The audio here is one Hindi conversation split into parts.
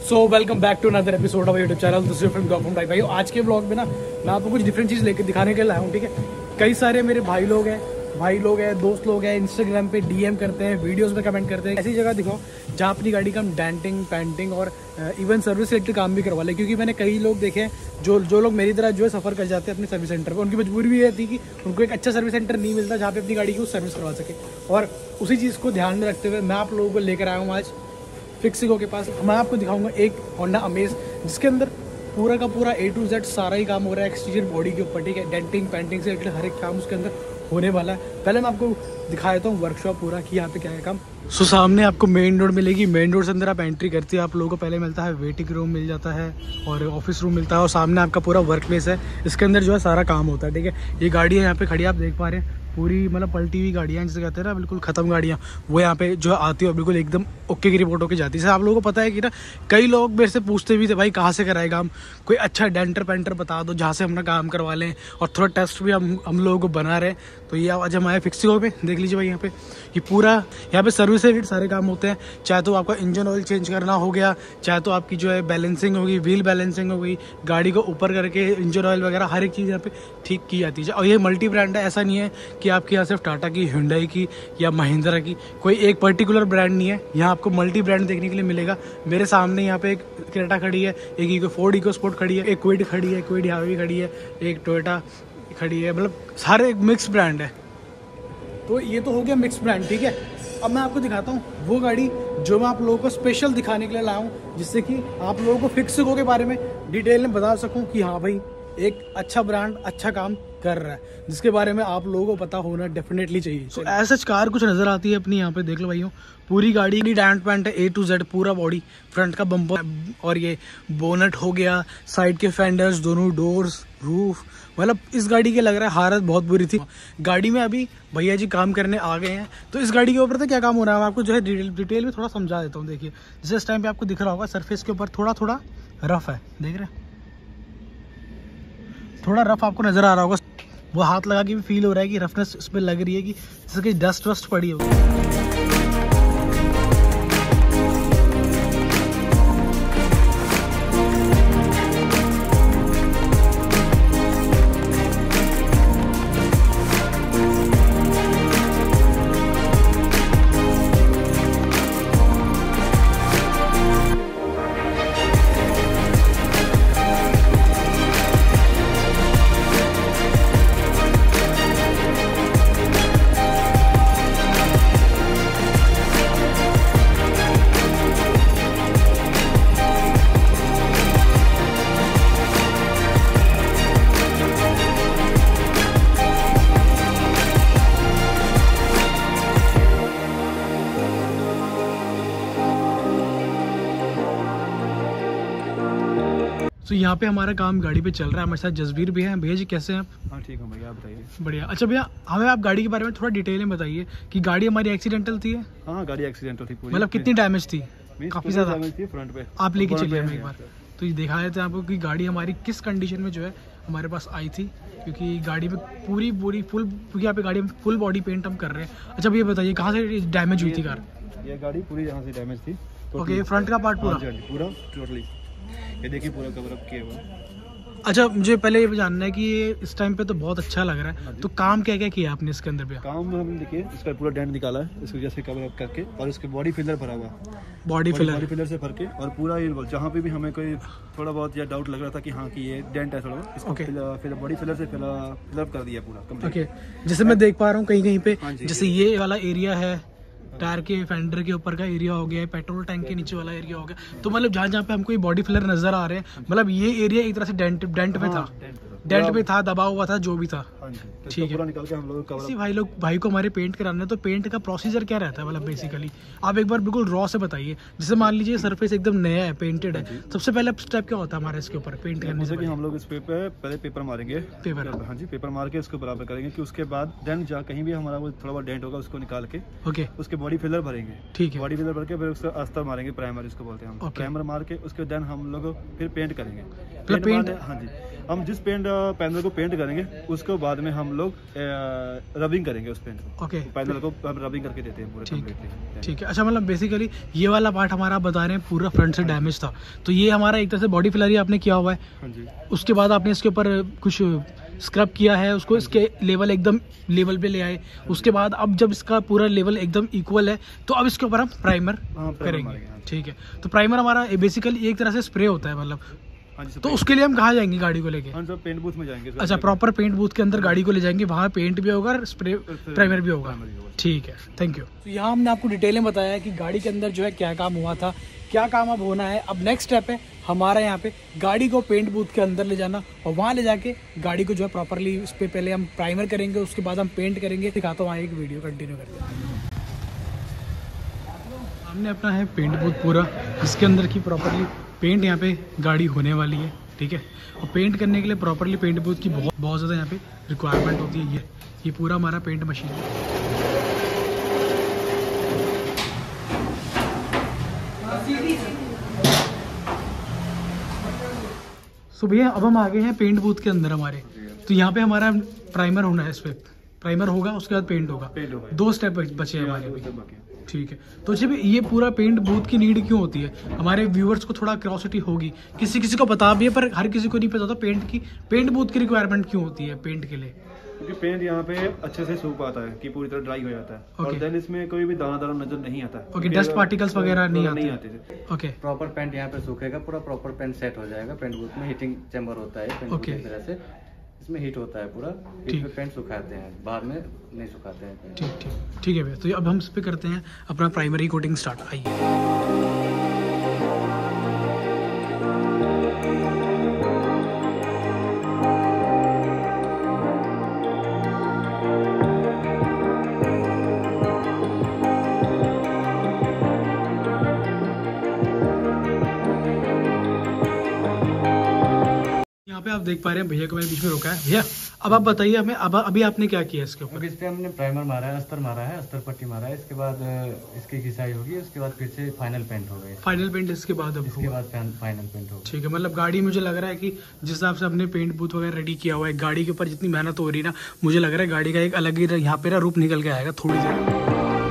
So welcome back to another episode of YouTube channel दूसरे फिल्म डॉक्यूमेंट भाई। आज के ब्लॉग में ना मैं आपको कुछ डिफरेंट चीज़ लेकर दिखाने के लिए लाया हूँ। ठीक है, कई सारे मेरे भाई लोग हैं, दोस्त लोग हैं, इंस्टाग्राम पे डीएम करते हैं, वीडियोस में कमेंट करते हैं ऐसी जगह दिखाओ जहाँ अपनी गाड़ी का हम डेंटिंग, पेंटिंग और इवन सर्विस रिलेटेड काम भी करवा लें। क्योंकि मैंने कई लोग देखे हैं जो लोग मेरी तरह जो है सफ़र कर जाते हैं अपने सर्विस सेंटर पर। उनकी मजबूरी भी ये थी कि उनको एक अच्छा सर्विस सेंटर नहीं मिलता जहाँ पे अपनी गाड़ी की सर्विस करवा सके। और उसी चीज़ को ध्यान में रखते हुए मैं आप लोगों को लेकर आया हूँ आज फिक्सिको के पास। मैं आपको दिखाऊंगा एक होंडा अमेज जिसके अंदर पूरा का पूरा A to Z सारा ही काम हो रहा है एक्सटीरियर बॉडी के ऊपर। ठीक है, डेंटिंग, पेंटिंग से रिलेटेड हर एक काम उसके अंदर होने वाला है। पहले मैं आपको दिखा देता हूँ वर्कशॉप पूरा कि यहाँ पे क्या है काम। सो सामने आपको मेन रोड मिलेगी। मेन रोड से अंदर आप एंट्री करती है, आप लोगों को पहले मिलता है वेटिंग रूम मिल जाता है और ऑफिस रूम मिलता है और सामने आपका पूरा वर्क प्लेस है। इसके अंदर जो है सारा काम होता है। ठीक है, ये गाड़ी है यहाँ पे खड़ी, आप देख पा रहे हैं पूरी मतलब पलटी हुई गाड़ियाँ जिसे कहते हैं ना, बिल्कुल ख़त्म गाड़ियाँ, वो यहाँ पे जो आती है और बिल्कुल एकदम ओके की रिपोर्ट होकर जाती है। आप लोगों को पता है कि ना कई लोग मेरे से पूछते भी थे भाई कहाँ से कराएगा हम, कोई अच्छा डेंटर पेंटर बता दो जहाँ से हम ना काम करवा लें और थोड़ा टेस्ट भी हम लोगों को बना रहे हैं। तो ये आज हम आए फिक्सिको पे। देख लीजिए भाई यहाँ पे ये पूरा यहाँ पे सर्विस से रिलेटेड सारे काम होते हैं। चाहे तो आपका इंजन ऑयल चेंज करना हो गया, चाहे तो आपकी जो है बैलेंसिंग होगी, व्हील बैलेंसिंग हो गई, गाड़ी को ऊपर करके इंजन ऑयल वगैरह हर एक चीज़ यहाँ पे ठीक की जाती है। और ये मल्टी ब्रांड है, ऐसा नहीं है कि आपके यहाँ सिर्फ टाटा की, हुंडई की या महिंद्रा की, कोई एक पर्टिकुलर ब्रांड नहीं है। यहाँ आपको मल्टी ब्रांड देखने के लिए मिलेगा। मेरे सामने यहाँ पे एक क्रेटा खड़ी है, एक फोर्ड इको स्पोर्ट खड़ी है, एक क्विड खड़ी है, क्विड हावी खड़ी है, एक टोयोटा खड़ी है, मतलब सारे एक मिक्स ब्रांड है। तो ये तो हो गया मिक्स ब्रांड। ठीक है, अब मैं आपको दिखाता हूँ वो गाड़ी जो मैं आप लोगों को स्पेशल दिखाने के लिए लाया हूँ, जिससे कि आप लोगों को फिक्सिको के बारे में डिटेल में बता सकूँ कि हाँ भाई एक अच्छा ब्रांड अच्छा काम कर रहा है, जिसके बारे में आप लोगों को पता होना डेफिनेटली चाहिए। तो ऐसा कार कुछ नजर आती है अपनी, यहाँ पे देख लो भाइयों, पूरी गाड़ी की डेंट पेंट है A to Z, पूरा बॉडी, फ्रंट का बम्पर और ये बोनट हो गया, साइड के फेंडर्स, दोनों डोर्स, रूफ, मतलब इस गाड़ी के लग रहा है हालत बहुत बुरी थी। गाड़ी में अभी भैया जी काम करने आ गए हैं। तो इस गाड़ी के ऊपर तो क्या काम हो रहा है मैं आपको जो है डिटेल में थोड़ा समझा देता हूँ। देखिए जैसे इस टाइम पे आपको दिख रहा होगा सरफेस के ऊपर थोड़ा थोड़ा रफ है, देख रहे हैं, थोड़ा रफ आपको नजर आ रहा होगा। वो हाथ लगा के भी फील हो रहा है कि रफनेस उस पर लग रही है कि जैसे कि डस्ट वस्ट पड़ी होगी। तो यहाँ पे हमारा काम गाड़ी पे चल रहा है। हमारे साथ जसबीर भी हैं। भैया जी कैसे हैं आप? हाँ ठीक हूँ भैया, आप बताइए। बढ़िया। अच्छा भैया हमें आप गाड़ी के बारे में थोड़ा डिटेल में बताइए कि गाड़ी हमारी एक्सीडेंटल थी? हाँ गाड़ी एक्सीडेंटल थी पूरी। मतलब कितनी डैमेज थी? काफी ज्यादा थी फ्रंट पे। आप लेके चलिए हमें एक बार। तो ये दिखा देते हैं आपको कि गाड़ी हमारी किस कंडीशन में जो है हमारे पास आई थी, क्योंकि गाड़ी में पूरी फुल, क्योंकि यहाँ पे गाड़ी में फुल बॉडी पेंट हम कर रहे हैं। अच्छा भैया बताइए कहाँ से डैमेज हुई थी कार? ये गाड़ी पूरी यहाँ से डैमेज थी। ओके, फ्रंट का पार्ट पूरा टोटली, ये देखिए पूरा कवर अप किया हुआ। अच्छा मुझे पहले ये जानना है कि ये इस टाइम पे तो बहुत अच्छा लग रहा है, तो काम क्या क्या किया आपने इसके अंदर? काम हमने देखिए इसका पूरा डेंट निकाला है इस वजह से कवर अप करके, और इसके बॉडी फिलर भरा हुआ, बॉडी फिलर से भर के, और पूरा ये जहाँ पे भी हमें कोई थोड़ा बहुत या डाउट लग रहा था कि हाँ कि ये डेंट है थोड़ा, इसको फिर बॉडी फिलर से फिलअप कर दिया पूरा। ओके, जैसे मैं देख पा रहा हूँ कहीं कहीं पे जैसे ये वाला एरिया है, टायर के फेंडर के ऊपर का एरिया हो गया, पेट्रोल टैंक के नीचे वाला एरिया हो गया, तो मतलब जहाँ जहाँ पे हमको ये बॉडी फिलर नजर आ रहे हैं, मतलब ये एरिया एक तरह से डेंट में था, डेंट में था, दबा हुआ था जो भी था। ठीक है, निकाल के हम लोग किसी भाई को हमारे पेंट कराना है, तो पेंट का प्रोसीजर क्या रहता है? मतलब बेसिकली आप एक बार बिल्कुल रॉ से बताइए। जैसे मान लीजिए सरफेस एकदम नया है, पेंटेड है, सबसे पहले स्टेप क्या होता है हमारे इसके ऊपर पेंट करने से? हम लोग इस पे पहले पेपर मारेंगे, हाँ जी, पेपर मार के इसको बराबर करेंगे कि उसके बाद देन जहाँ कहीं भी हमारा वो थोड़ा बहुत डेंट होगा उसको निकाल के ओके उसके बॉडी फिलर भरेंगे। ठीक है, बॉडी फिलर भर के फिर उसका अस्तर मारेंगे, प्राइमर इसको बोलते हैं हम। प्राइमर मार के उसके देन हम लोग फिर पेंट करेंगे। पेंट, हाँ जी, हम जिस पेंट पैनल को पेंट करेंगे, उसके बाद में हम लोग रबिंग करेंगे उस पेंट को। ओके, पैनल को हम रबिंग करके देते हैं पूरे कंप्लीटली। ठीक है। अच्छा, मतलब बेसिकली ये वाला पार्ट हमारा बता रहे हैं पूरा फ्रंट से डैमेज था, तो ये हमारा एक तरह से बॉडी फिलर ही आपने किया हुआ है। हाँ जी। उसके बाद आपने इसके ऊपर कुछ स्क्रब किया है, उसको इसके लेवल एकदम लेवल पे ले आए। उसके बाद अब जब इसका पूरा लेवल एकदम इक्वल है तो अब इसके ऊपर हम प्राइमर करेंगे। ठीक है, तो प्राइमर हमारा बेसिकली एक तरह से स्प्रे होता है मतलब। हाँ जी। तो उसके लिए हम कहाँ जाएंगे गाड़ी को लेके? हाँ सर, पेंट बूथ में जाएंगे। अच्छा, प्रॉपर पेंट बूथ के अंदर गाड़ी को ले जाएंगे, वहाँ पेंट भी होगा और स्प्रे प्राइमर भी होगा। ठीक है, थैंक यू। तो यहाँ हमने आपको डिटेल में बताया कि गाड़ी के अंदर जो है क्या काम हुआ था, क्या काम अब होना है। अब नेक्स्ट स्टेप है हमारा यहाँ पे गाड़ी को पेंट बूथ के अंदर ले जाना और वहाँ ले जाके गाड़ी को जो है प्रॉपरली उस पर पहले हम प्राइमर करेंगे, उसके बाद हम पेंट करेंगे। दिखाता हूँ वहाँ एक वीडियो कंटिन्यू करते हैं। हमने अपना है पेंट बूथ पूरा, इसके अंदर की प्रॉपरली पेंट यहाँ पे गाड़ी होने वाली है। ठीक है, और पेंट करने के लिए प्रॉपरली पेंट बूथ की बहुत ज़्यादा यहाँ पे रिक्वायरमेंट होती है। ये पूरा हमारा पेंट मशीन है। तो भैया अब हम आ गए हैं पेंट बूथ के अंदर हमारे। तो यहाँ पे हमारा प्राइमर होना है, इस पे प्राइमर होगा, उसके बाद पेंट होगा। 2 स्टेप बचे हैं हमारे। ठीक है, तो जब ये पूरा पेंट बूथ की नीड क्यों होती है? हमारे व्यूअर्स को थोड़ा क्यूरियोसिटी होगी, किसी को पता भी है पर हर किसी को नहीं पता होता पेंट बूथ की रिक्वायरमेंट क्यों होती है पेंट के लिए। क्योंकि पेंट यहाँ पे अच्छे से सूख आता है कि पूरी तरह ड्राई हो जाता है। और देन इसमें कोई भी दाना नजर नहीं आता। ओके, डस्ट पार्टिकल्स वगैरह नहीं आते। ओके, प्रॉपर पेंट यहाँ पे सूखेगा, पूरा प्रॉपर पेंट सेट हो जाएगा। पेंट बूथ में हीटिंग चैम्बर होता है पेंट बूथ की तरह से, इसमें हीट होता है पूरा, इसमें पेंट सुखाते हैं, बाहर में नहीं सुखाते हैं। ठीक है भैया, तो अब हम इस पे करते हैं अपना प्राइमरी कोटिंग स्टार्ट। आइए। यहाँ पे आप देख पा रहे हैं भैया को मैंने बीच में रोका है। भैया अब आप बताइए हमें, अब अभी आपने क्या किया इसके ऊपर? इस पे हमने प्राइमर मारा है, अस्तर मारा है, अस्तर पट्टी मारा है। इसके बाद इसकी घिसाई होगी, उसके बाद फिर से फाइनल पेंट होगा। फाइनल पेंट इसके बाद फाइनल पेंट होगा। ठीक है, मतलब गाड़ी मुझे लग रहा है कि जिस हिसाब से हमने पेंट बूथ वगैरह रेडी किया हुआ है, गाड़ी के ऊपर जितनी मेहनत हो रही है ना, मुझे लग रहा है गाड़ी का एक अलग ही यहाँ पे ना रूप निकल के आएगा थोड़ी देर।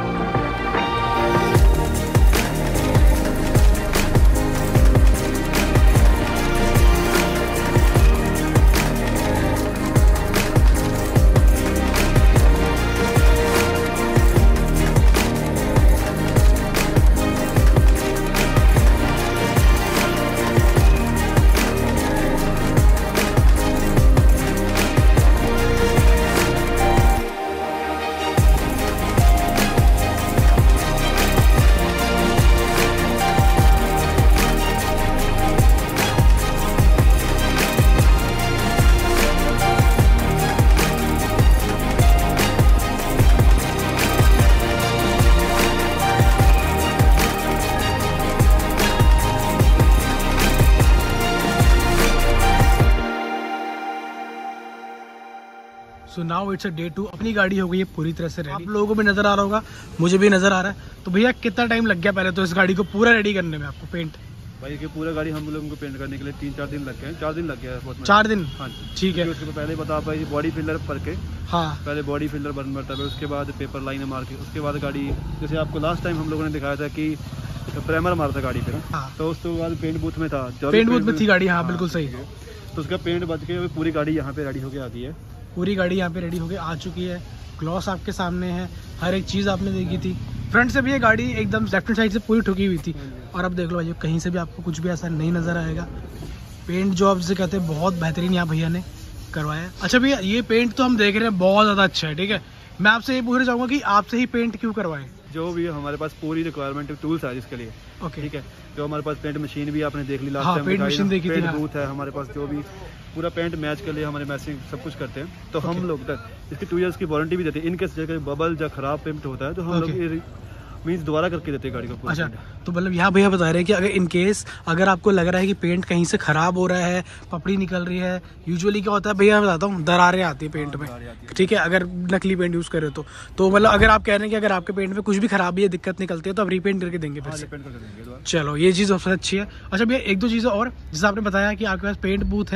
So now it's a day 2। अपनी गाड़ी हो गई है पूरी तरह से रेडी। आप लोगों को भी नजर आ रहा होगा, मुझे भी नजर आ रहा है। तो भैया कितना टाइम लग गया पहले तो इस गाड़ी को पूरा रेडी करने में आपको पेंट? भाई कि पूरा गाड़ी हम लोगों को पेंट करने के लिए 3-4 दिन लग गए। 4 दिन लग गया है। 4 दिन? हाँ जी, ठीक है। उसके पहले बता पाई बॉडी फिलर भर के। हाँ, पहले बॉडी फिलर बन पड़ता है, उसके बाद पेपर लाइन मार के, उसके बाद गाड़ी जैसे आपको लास्ट टाइम हम लोगों ने दिखाया था कि प्राइमर मारा था गाड़ी पे ना। हाँ। तो उसके बाद पेंट बूथ में था, पेंट बूथ में थी गाड़ी। हाँ, बिल्कुल सही। तो उसका पेंट बच के पूरी गाड़ी यहाँ पे रेडी होके आ गई है। पूरी गाड़ी यहाँ पे रेडी होके आ चुकी है। ग्लॉस आपके सामने है, हर एक चीज़ आपने देखी थी। फ्रंट से भी ये गाड़ी एकदम लेफ्ट साइड से पूरी ठुकी हुई थी। और अब देख लो भाई, कहीं से भी आपको कुछ भी ऐसा नहीं नजर आएगा। पेंट जो आप जिसे कहते हैं बहुत बेहतरीन यहाँ भैया ने करवाया है। अच्छा भैया, ये पेंट तो हम देख रहे हैं बहुत ज़्यादा अच्छा है। ठीक है, मैं आपसे ये पूछना चाहूँगा कि आपसे ही पेंट क्यों करवाएं? जो भी हमारे पास पूरी रिक्वायरमेंट टूल्स है इसके लिए। ओके, ठीक है। जो हमारे पास पेंट मशीन भी आपने देख ली last time. Time paint machine देखी थी। पेंट बूथ है हमारे पास, जो भी पूरा पेंट मैच के लिए हमारे मैचिंग सब कुछ करते हैं। तो हम लोग तक इसकी 2 इयर्स की वारंटी भी देते हैं। इनकेस जगह बबल या खराब पेंट होता है तो हम लोग मीन्स दोबारा करके देते हैं गाड़ी को। अच्छा, तो मतलब यहाँ भैया बता रहे हैं कि अगर इन केस अगर आपको लग रहा है कि पेंट कहीं से खराब हो रहा है, पपड़ी निकल रही है, यूजुअली क्या होता है भैया मैं बताता हूँ, दरारें आती है पेंट में। ठीक है, अगर नकली पेंट यूज करे तो मतलब अगर आप कह रहे हैं कि अगर आपके पेंट में कुछ भी खराबी है, दिक्कत निकलती है, तो आप रिपेंट करके देंगे फिर से। चलो, ये चीज़ सबसे अच्छी है। अच्छा भैया, 1-2 चीज़ें और, जैसे आपने बताया कि आपके पास पेंट बूथ है,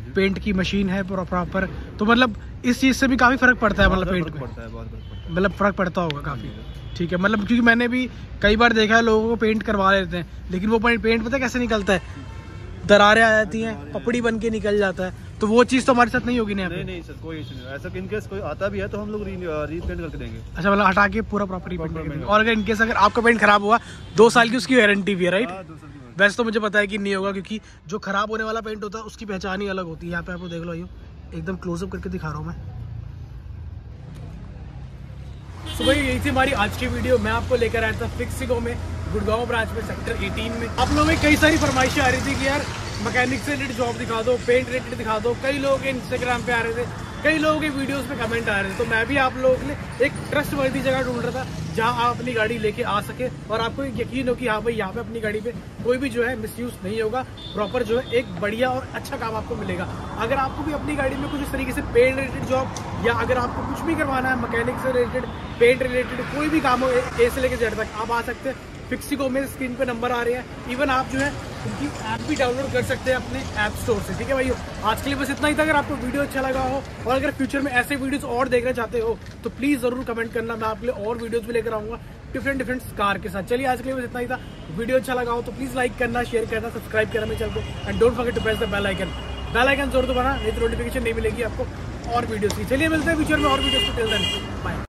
पेंट की मशीन है पूरा प्रॉपर, तो मतलब इस चीज़ से भी काफ़ी फर्क पड़ता है, मतलब पेंट पड़ता है, बहुत फर्क पड़ता है, मतलब फर्क पड़ता होगा काफ़ी। ठीक है, मतलब क्योंकि मैंने भी कई बार देखा है लोगों को पेंट करवा लेते हैं, लेकिन वो पेंट पता है कैसे निकलता है, दरारें आ जाती हैं, पपड़ी बन के निकल जाता है, तो वो चीज़ तो हमारे साथ नहीं होगी। नहीं सर, कोई इशू नहीं, ऐसा इनकेस कोई आता भी है तो हम लोग रीपेंट करके देंगे। अच्छा, मतलब हटा के पूरा प्रॉपर रीपेंट करके देंगे। और अगर इनकेस अगर आपका पेंट खराब हुआ 2 साल की उसकी वारंटी भी है, राइट? वैसे तो मुझे पता है कि नहीं होगा, क्योंकि जो खराब होने वाला पेंट होता है उसकी पहचान ही अलग होती है। यहाँ पे आपको देख लो, आइयो एकदम क्लोजअप करके दिखा रहा हूँ मैं। तो भाई यही थी हमारी आज की वीडियो। मैं आपको लेकर आया था फिक्सिको में, गुड़गांव ब्रांच में, सेक्टर 18 में। आप लोगों में कई सारी फरमाइशें आ रही थी कि यार मैकेनिक से रिलेटेड जॉब दिखा दो, पेंट रिलेटेड दिखा दो। कई लोग इंस्टाग्राम पे आ रहे थे, कई लोगों के वीडियोस में कमेंट आ रहे थे, तो मैं भी आप लोगों के लिए एक ट्रस्टवर्दी जगह ढूंढ रहा था जहां आप अपनी गाड़ी लेके आ सके और आपको यकीन हो कि हाँ भाई यहाँ पे अपनी गाड़ी पे कोई भी जो है मिसयूज नहीं होगा, प्रॉपर जो है एक बढ़िया और अच्छा काम आपको मिलेगा। अगर आपको भी अपनी गाड़ी में कुछ इस तरीके से पेंट रिलेटेड जॉब, या अगर आपको कुछ भी करवाना है मैकेनिक से रिलेटेड, पेंट रिलेटेड कोई भी काम हो, ए से लेकर जेड तक, आप आ सकते हैं फिक्सिको में। स्क्रीन पे नंबर आ रहे हैं, इवन आप जो है उनकी ऐप भी डाउनलोड कर सकते हैं अपने ऐप स्टोर से। ठीक है भाई, आज के लिए बस इतना ही था। अगर आपको वीडियो अच्छा लगा हो और अगर फ्यूचर में ऐसे वीडियोस और देखना चाहते हो तो प्लीज जरूर कमेंट करना, मैं आपके लिए और वीडियोस भी लेकर आऊंगा डिफरेंट कार के साथ। चलिए आज के लिए बस इतना ही था। वीडियो अच्छा लगा हो तो प्लीज लाइक करना, शेयर करना, सब्सक्राइब करना मेरे चैनल को, and don't forget to press the bell icon जरूर दबाना, नहीं तो नोटिफिकेशन नहीं मिलेगी आपको और वीडियोस की। चलिए मिलते हैं फ्यूचर में और वीडियोस को। Till then bye.